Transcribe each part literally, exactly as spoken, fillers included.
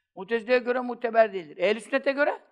Mutezile'ye göre muteber değildir. Ehl-i Sünnet'e göre?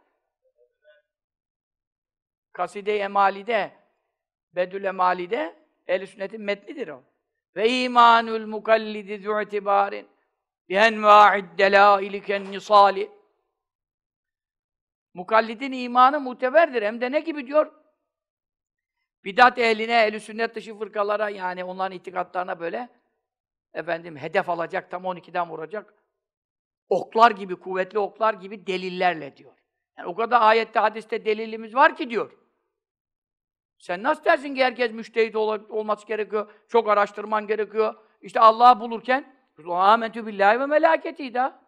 Kaside-i Emali'de, Bedül Emali'de Ehl-i Sünnet'in metnidir o. Ve imanul mukallidi zu'tibarin bi enva'id delaili ken nisali. Mukallidin imanı muteberdir. Hem de ne gibi diyor? Bidat ehline, ehl-i sünnet dışı fırkalara, yani onların itikatlarına böyle efendim hedef alacak, tam on ikiden vuracak oklar gibi, kuvvetli oklar gibi delillerle diyor. Yani o kadar ayette, hadiste delilimiz var ki diyor. Sen nasıl dersin ki herkes müştehid ol olması gerekiyor, çok araştırman gerekiyor. İşte Allah'ı bulurken âmentü billâhi ve melâketî da.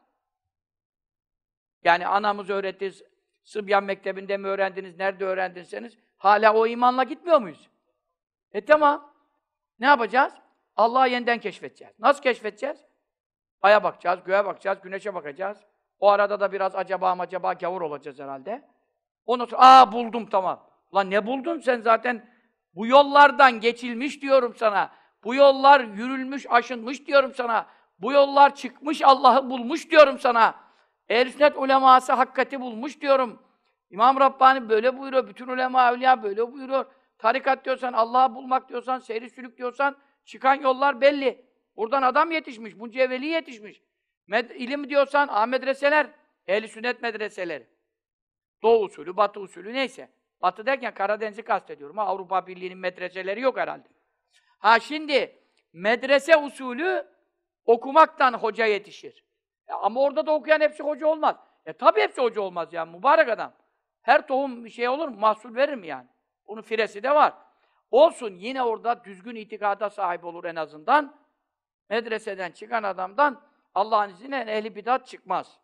Yani anamız öğretti, Sıbyan Mektebi'nde mi öğrendiniz, nerede öğrendiyseniz hala o imanla gitmiyor muyuz? E tamam. Ne yapacağız? Allah'ı yeniden keşfedeceğiz. Nasıl keşfedeceğiz? Aya bakacağız, göğe bakacağız, güneşe bakacağız. O arada da biraz acaba acaba gavur olacağız herhalde. Ondan sonra aa buldum tamam. Lan ne buldun sen zaten? Bu yollardan geçilmiş diyorum sana. Bu yollar yürülmüş, aşınmış diyorum sana. Bu yollar çıkmış, Allah'ı bulmuş diyorum sana. Ehl-i Sünnet uleması hakikati bulmuş diyorum. İmam Rabbani böyle buyuruyor, bütün ulema evliya böyle buyuruyor. Tarikat diyorsan, Allah'ı bulmak diyorsan, seyri sülük diyorsan çıkan yollar belli. Buradan adam yetişmiş, bunca veli yetişmiş. Med ilim diyorsan, ah medreseler, Ehl-i Sünnet medreseleri. Doğu usulü, Batı usulü neyse. Batı derken Karadeniz'i kastediyorum. Ha, Avrupa Birliği'nin medreseleri yok herhalde. Ha şimdi, medrese usulü okumaktan hoca yetişir. Ya, ama orada da okuyan hepsi hoca olmaz. E tabii hepsi hoca olmaz yani, mübarek adam. Her tohum bir şey olur mu? Mahsul verir mi yani? Bunun firesi de var. Olsun, yine orada düzgün itikada sahip olur en azından. Medreseden çıkan adamdan Allah'ın izniyle ehli bidat çıkmaz.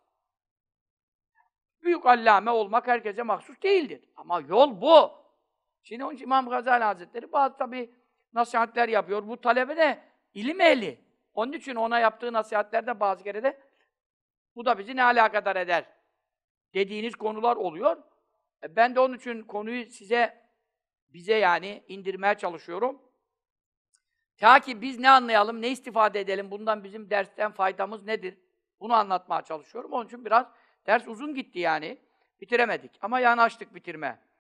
Büyük allame olmak herkese mahsus değildir. Ama yol bu. Şimdi onun için İmam Gazali Hazretleri bazı tabii nasihatler yapıyor. Bu talebe de ilim ehli. Onun için ona yaptığı nasihatlerde bazı kere de bu da bizi ne alakadar eder dediğiniz konular oluyor. Ben de onun için konuyu size, bize yani indirmeye çalışıyorum. Ta ki biz ne anlayalım, ne istifade edelim, bundan bizim dersten faydamız nedir? Bunu anlatmaya çalışıyorum. Onun için biraz ders uzun gitti yani. Bitiremedik ama yanaştık bitirme.